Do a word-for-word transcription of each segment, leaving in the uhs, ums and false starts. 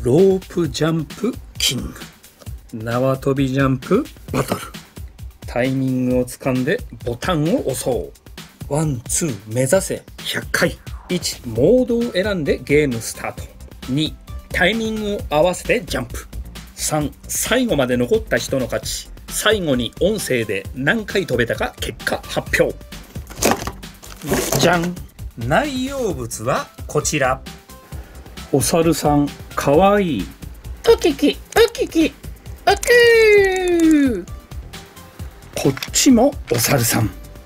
ロープジャンプキング、縄跳びジャンプバトル。タイミングをつかんでボタンを押そう。ワンツー目指せひゃっかい。いちモードを選んでゲームスタート。にタイミングを合わせてジャンプ。さん最後まで残った人の勝ち。最後に音声で何回飛べたか結果発表。じゃん。内容物はこちら。お猿さんかわいい。ウキキウキキウキー。こっちもお猿さん。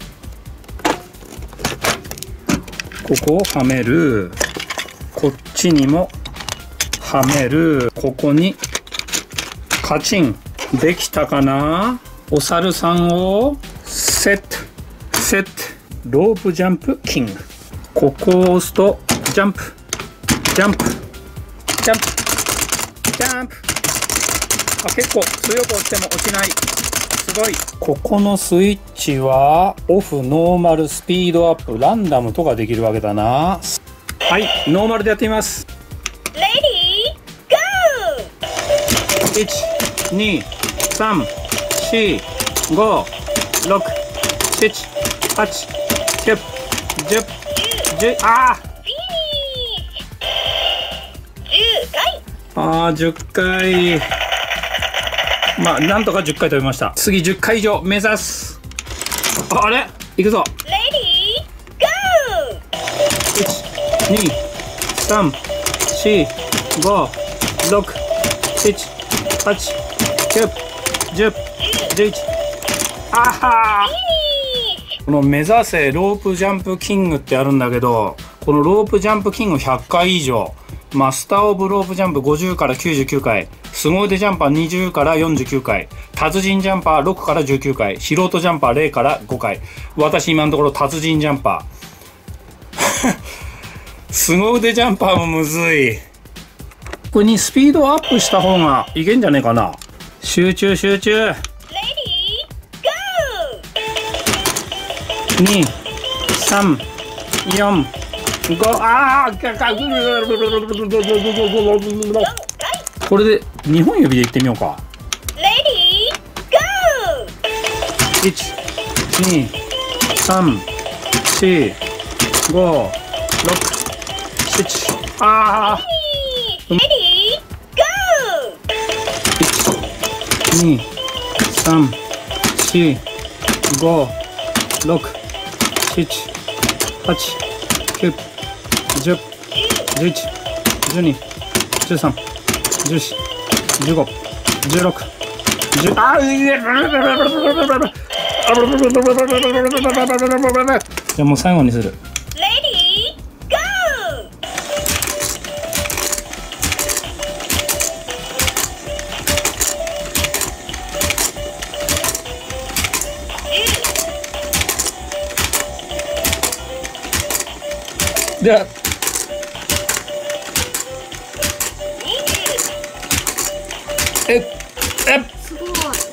ここをはめる。こっちにもはめる。ここにカチン。できたかな。お猿さんをセットセット。ロープジャンプキング。ここを押すとジャンプジャンプジャンプジャンプ。あ、結構強く押しても落ちない。すごい。ここのスイッチはオフ、ノーマル、スピードアップ、ランダムとかできるわけだな。はい、ノーマルでやってみます。 レディーゴー。 いち、に、さん、よん、ご、ろく、なな、はち、きゅう、じゅう、じゅう、あああーじゅっかい。まあなんとかじゅっかい飛びました。次じゅっかい以上目指す。あ、あれいくぞ。 レディーゴー。 いち、に、さん、よん、ご、ろく、なな、はち、きゅう、じゅう、じゅういち。あはー。この目指せロープジャンプキングってあるんだけど、このロープジャンプキングひゃっかい以上、マスターオブロープジャンプごじゅうからきゅうじゅうきゅうかい、凄腕ジャンパーにじゅうからよんじゅうきゅうかい、達人ジャンパーろくからじゅうきゅうかい、素人ジャンパーゼロからごかい。私今のところ達人ジャンパー凄腕ジャンパーもむずい。これにスピードアップした方がいけんじゃねえかな。集中集中。に、さん、よん、ご、ああこれでにほん指でいってみようか。いち、に、さん、よん、ご、ろく、なな、ああいち、に、さん、よん、ご、ろく、なな、はち、きゅう、じゅう、じゅういち、じゅうに、じゅうさん、じゅうよん、じゅうご、じゅうろく、じゅう、あーじゃあもう最後にする。ではええすごい。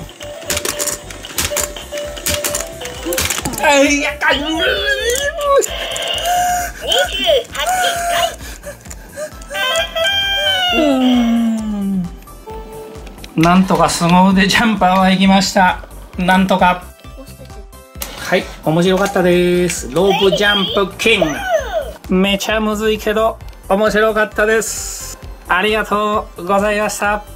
あいやかいにじゅうはちかい。うんなんとか凄腕ジャンパーは行きました。なんとか。はい、面白かったです。ロープジャンプキング。めちゃむずいけど面白かったです。ありがとうございました。